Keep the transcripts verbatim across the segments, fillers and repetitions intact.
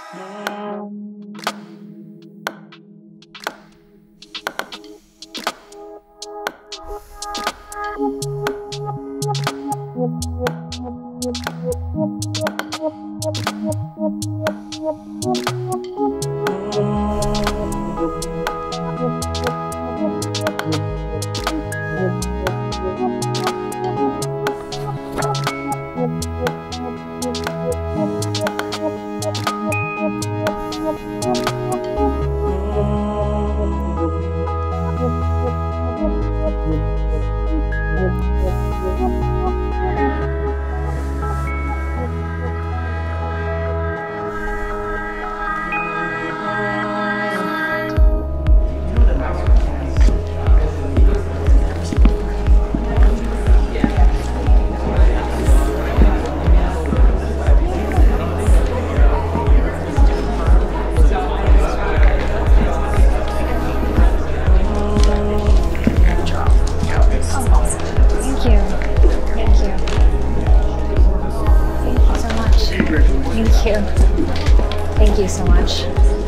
Thank you so much.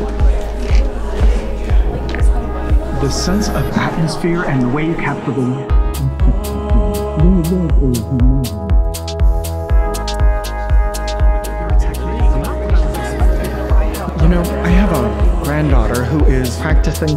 The sense of atmosphere and the way you capture the You know, I have a granddaughter who is practicing.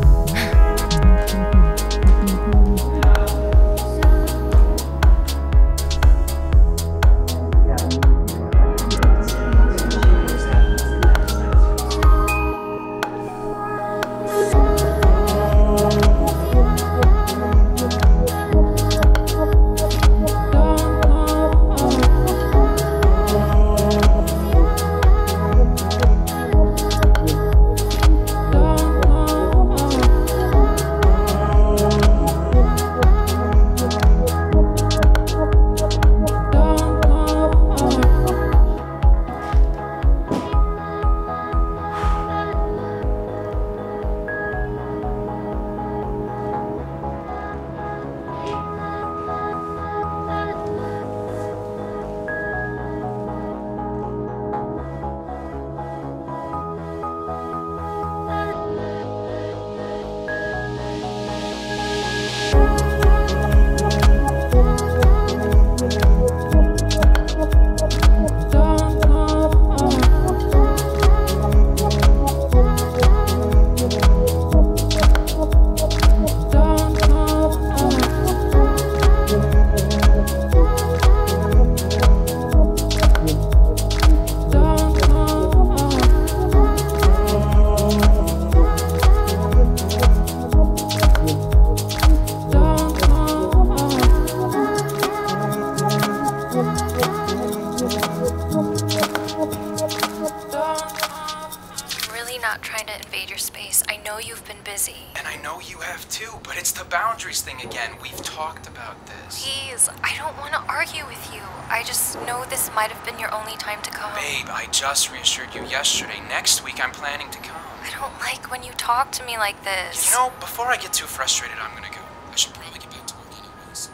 Boundaries thing again. We've talked about this. Please, I don't want to argue with you. I just know this might have been your only time to come. Babe, I just reassured you yesterday. Next week I'm planning to come. I don't like when you talk to me like this. You know, before I get too frustrated, I'm gonna go. I should probably get back to work anyways.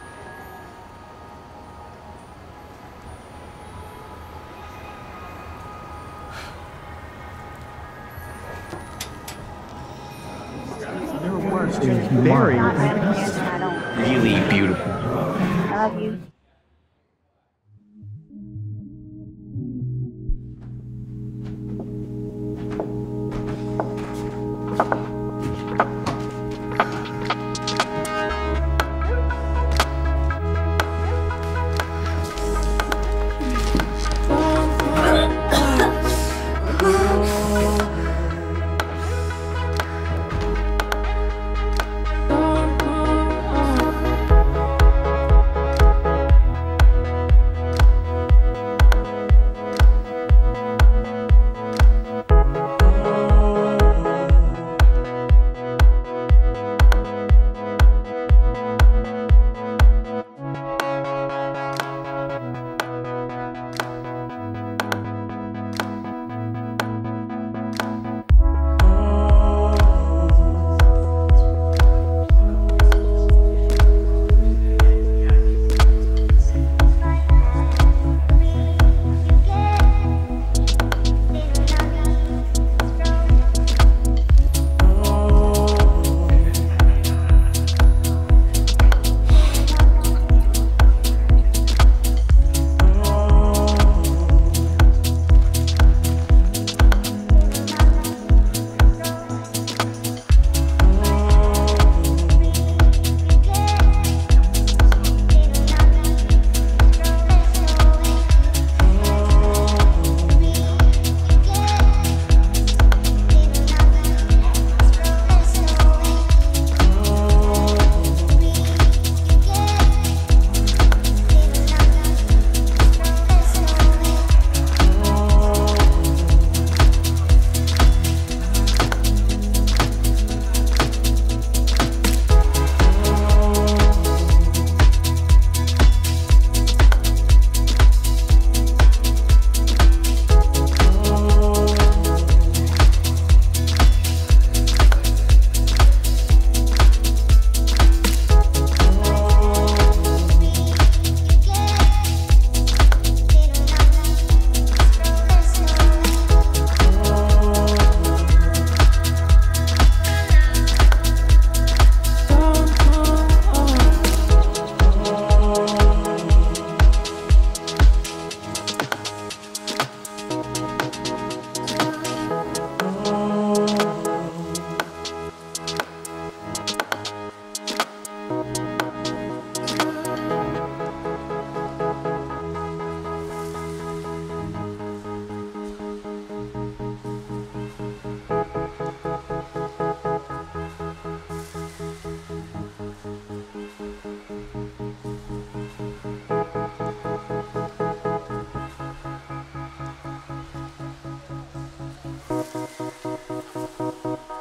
Is very really beautiful. I love you. Bye.